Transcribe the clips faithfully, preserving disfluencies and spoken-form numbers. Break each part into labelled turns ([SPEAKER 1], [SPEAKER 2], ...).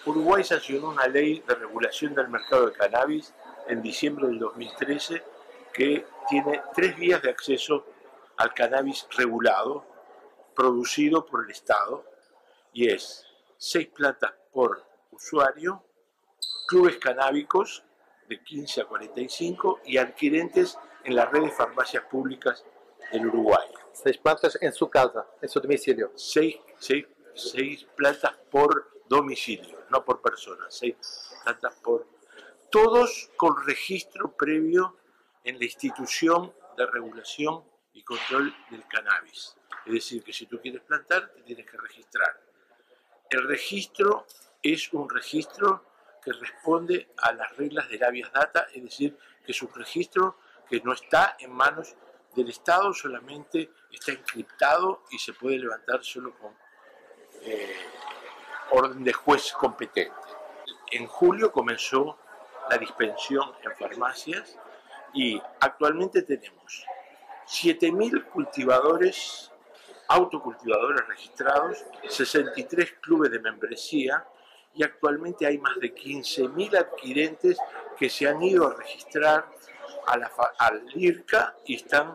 [SPEAKER 1] Uruguay sancionó una ley de regulación del mercado de cannabis en diciembre del dos mil trece que tiene tres vías de acceso al cannabis regulado, producido por el Estado, y es seis plantas por usuario, clubes canábicos de quince a cuarenta y cinco y adquirentes en la red de farmacias públicas del Uruguay.
[SPEAKER 2] Seis plantas en su casa, en su domicilio.
[SPEAKER 1] Seis, seis, seis plantas por domicilio, no por persona, seis plantas por... Todos con registro previo en la institución de regulación y control del cannabis. Es decir, que si tú quieres plantar, te tienes que registrar. El registro es un registro que responde a las reglas del habeas data, es decir, que es un registro que no está en manos del Estado, solamente está encriptado y se puede levantar solo con eh, orden de juez competente. En julio comenzó la dispensión en farmacias y actualmente tenemos siete mil cultivadores, autocultivadores registrados, sesenta y tres clubes de membresía y actualmente hay más de quince mil adquirentes que se han ido a registrar a la, al IRCA y están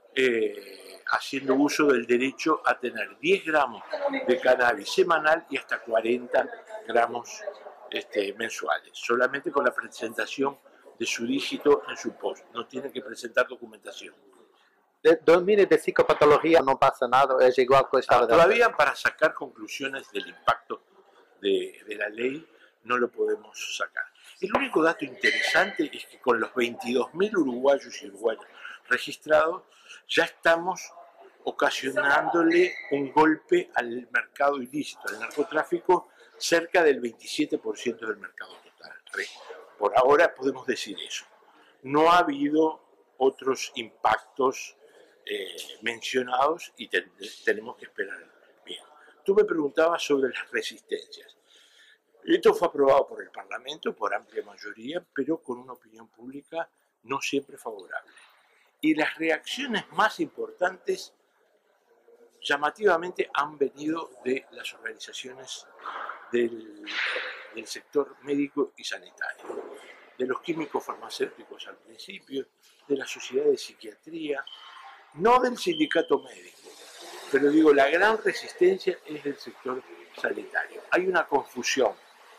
[SPEAKER 1] eh, haciendo uso del derecho a tener diez gramos de cannabis semanal y hasta cuarenta gramos este, mensuales, solamente con la presentación de su dígito en su post, no tiene que presentar documentación.
[SPEAKER 2] De domínio de psicopatología no pasa nada, es igual que estaba
[SPEAKER 1] ah, Todavía para sacar conclusiones del impacto de, de la ley no lo podemos sacar. El único dato interesante es que con los veintidós mil uruguayos y uruguayas registrados ya estamos ocasionándole un golpe al mercado ilícito, al narcotráfico, cerca del veintisiete por ciento del mercado total. Por ahora podemos decir eso. No ha habido otros impactos eh, mencionados y ten, tenemos que esperar bien. Tú me preguntabas sobre las resistencias. Esto fue aprobado por el Parlamento por amplia mayoría, pero con una opinión pública no siempre favorable. Y las reacciones más importantes, llamativamente, han venido de las organizaciones del, del sector médico y sanitario, de los químicos farmacéuticos al principio, de la Sociedad de Psiquiatría, no del sindicato médico, pero digo, la gran resistencia es del sector sanitario. Hay una confusión,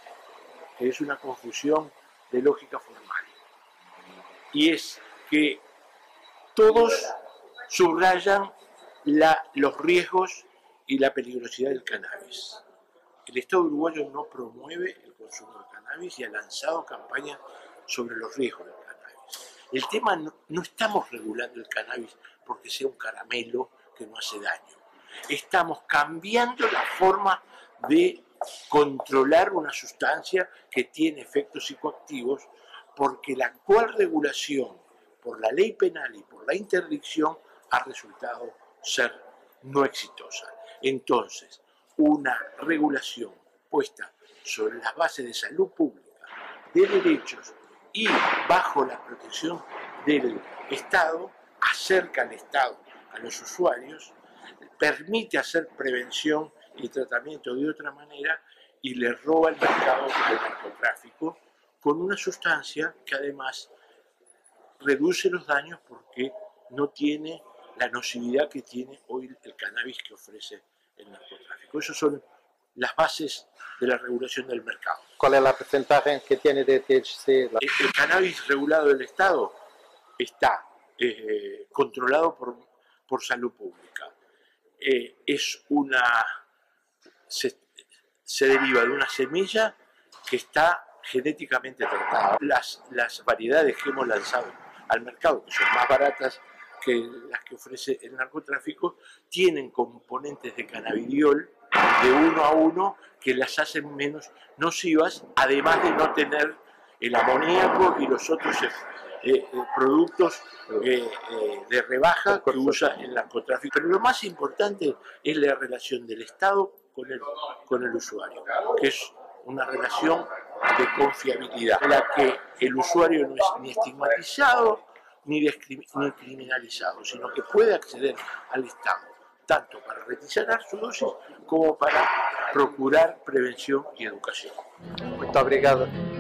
[SPEAKER 1] que es una confusión de lógica formal, y es que todos subrayan la, los riesgos y la peligrosidad del cannabis. El Estado uruguayo no promueve el consumo de cannabis y ha lanzado campañas sobre los riesgos del cannabis. El tema no, no estamos regulando el cannabis porque sea un caramelo que no hace daño. Estamos cambiando la forma de controlar una sustancia que tiene efectos psicoactivos porque la actual regulación por la ley penal y por la interdicción ha resultado ser no exitosa. Entonces, una regulación puesta sobre las bases de salud pública, de derechos y bajo la protección del Estado, acerca al Estado a los usuarios, permite hacer prevención y tratamiento de otra manera y le roba el mercado al narcotráfico con una sustancia que además reduce los daños porque no tiene la nocividad que tiene hoy el cannabis que ofrece el narcotráfico. Esas son las bases de la regulación del mercado.
[SPEAKER 2] ¿Cuál es la porcentaje que tiene de T H C? La...
[SPEAKER 1] El, el cannabis regulado del Estado está eh, controlado por, por salud pública. Eh, es una... Se, se deriva de una semilla que está genéticamente tratada. Las, las variedades que hemos lanzado al mercado, que son más baratas que las que ofrece el narcotráfico, tienen componentes de cannabidiol de uno a uno que las hacen menos nocivas, además de no tener el amoníaco y los otros eh, eh, productos eh, eh, de rebaja que usa el narcotráfico. Pero lo más importante es la relación del Estado con el, con el usuario, que es una relación de confiabilidad, en la que el usuario no es ni estigmatizado ni, ni criminalizado, sino que puede acceder al Estado tanto para retirar su dosis como para procurar prevención y educación.
[SPEAKER 2] Muito obrigado.